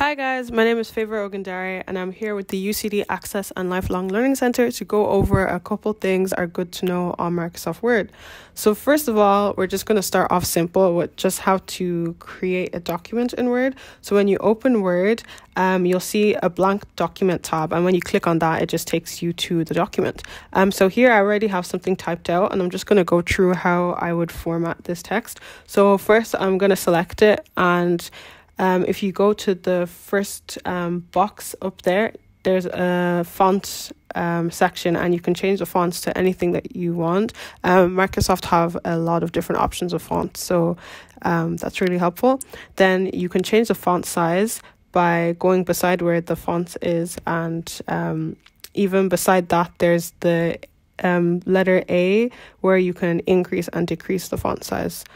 Hi guys, my name is Favor Ogundari and I'm here with the UCD Access and Lifelong Learning Centre to go over a couple things are good to know on Microsoft Word. So first of all, we're just going to start off simple with just how to create a document in Word. So when you open Word, you'll see a blank document tab, and when you click on that, it just takes you to the document. So here I already have something typed out and I'm just going to go through how I would format this text. So first I'm going to select it, and if you go to the first box up there, there's a font section, and you can change the fonts to anything that you want. Microsoft have a lot of different options of fonts, so that's really helpful. Then you can change the font size by going beside where the font is, and even beside that there's the letter A where you can increase and decrease the font size.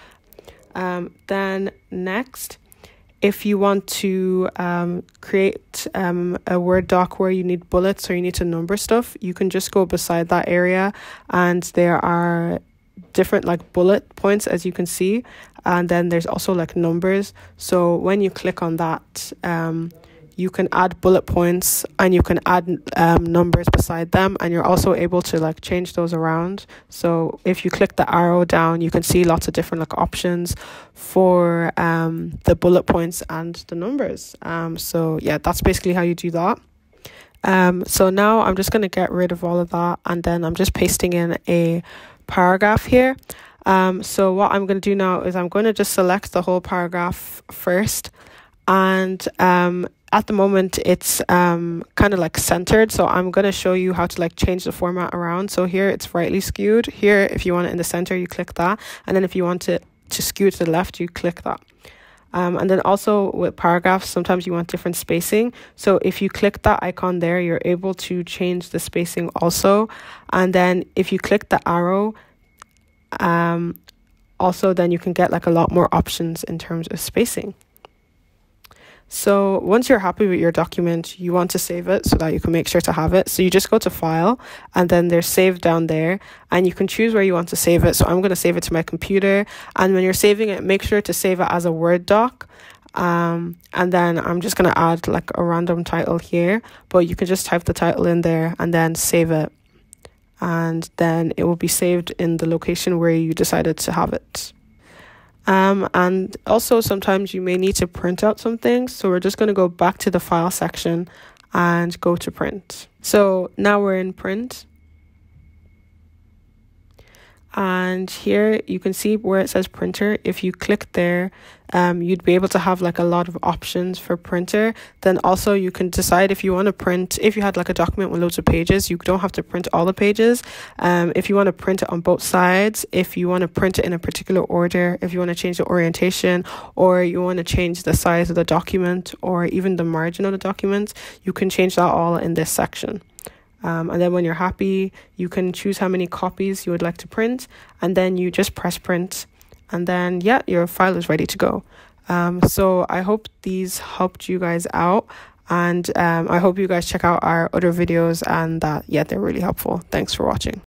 Then next, if you want to create a Word doc where you need bullets or you need to number stuff, you can just go beside that area, and there are different like bullet points, as you can see, and then there's also like numbers. So when you click on that, you can add bullet points and you can add numbers beside them, and you're also able to like change those around. So if you click the arrow down, you can see lots of different like options for the bullet points and the numbers. So yeah, that's basically how you do that. So now I'm just going to get rid of all of that, and then I'm just pasting in a paragraph here. So what I'm going to do now is I'm going to just select the whole paragraph first, and at the moment it's kind of like centered, so I'm going to show you how to like change the format around. So here it's rightly skewed. Here, if you want it in the center, you click that, and then if you want it to skew to the left, you click that. And then also with paragraphs, sometimes you want different spacing, so if you click that icon there, you're able to change the spacing also. And then if you click the arrow, also then you can get like a lot more options in terms of spacing. So once you're happy with your document, you want to save it so that you can make sure to have it. So you just go to File, and then there's Save down there, and you can choose where you want to save it. So I'm going to save it to my computer, and when you're saving it, make sure to save it as a Word doc. And then I'm just going to add like a random title here, but you can just type the title in there and then save it. And then it will be saved in the location where you decided to have it. And also sometimes you may need to print out some things, so we're just going to go back to the file section and go to print. So now we're in print, and here you can see where it says printer. If you click there, you'd be able to have like a lot of options for printer. Then also you can decide if you want to print, if you had like a document with loads of pages, you don't have to print all the pages. If you want to print it on both sides, if you want to print it in a particular order, if you want to change the orientation, or you want to change the size of the document, or even the margin of the document, you can change that all in this section. And then when you're happy, you can choose how many copies you would like to print, and then you just press print, and then yeah, your file is ready to go. So I hope these helped you guys out, and I hope you guys check out our other videos, and yeah, they're really helpful. Thanks for watching.